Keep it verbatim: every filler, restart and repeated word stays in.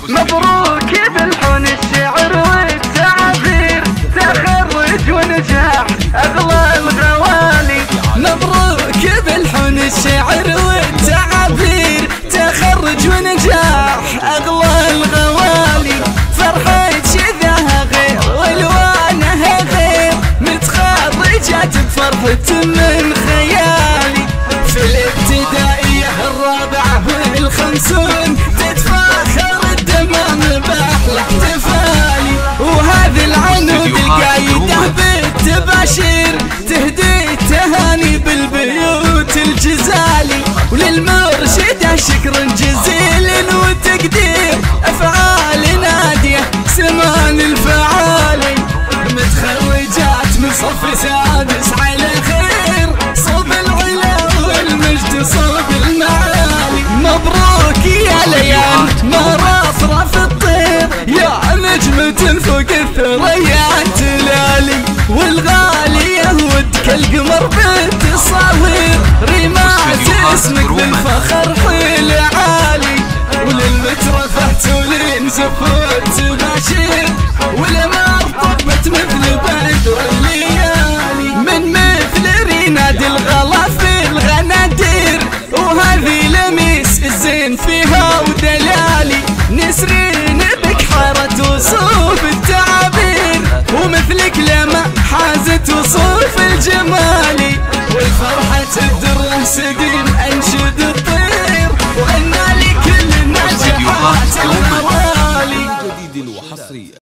مبروك بالحن الشعر والتعبير، تخرج ونجاح أغلى الغوالي. مبروك بالحن الشعر والتعبير، تخرج ونجاح أغلى الغوالي. فرحة شذاها غير والوانها غير، متخرجات بفرحة من خيالي. في الابتدائية الرابعة والخمسون تتفاخر الدمام بأحلى احتفالي، وهذه العنود القايدة بالتباشير تهدي التهاني بالبيوت الجزالي. وللمرشدة شكر جزيل وتقدير، أفعال نادية سمان الفعالي. متخرجات من صف سادس على خير، صوب العلا والمجد صوب المعالي. مبروك يا ليال مرافرف الطير، يا نجمة فوق الثريات تلالي. والغالية ودك القمر بالتصاوير، رمات اسمك بالفخر حيل عالي. وللمترفه ولنزف التباشير، ولما طبت مثل بدر الليالي. من مثل ريناد الغلا في الغنادير، وهذه لميس الزين فيها ودلالي. نسرين بك حارت وصوف التعابير، ومثلك لما حازت وصوف الجمالي. والفرحة الدره سقيم أنشد الطير، وغنى لي كل النجاحات الموالي.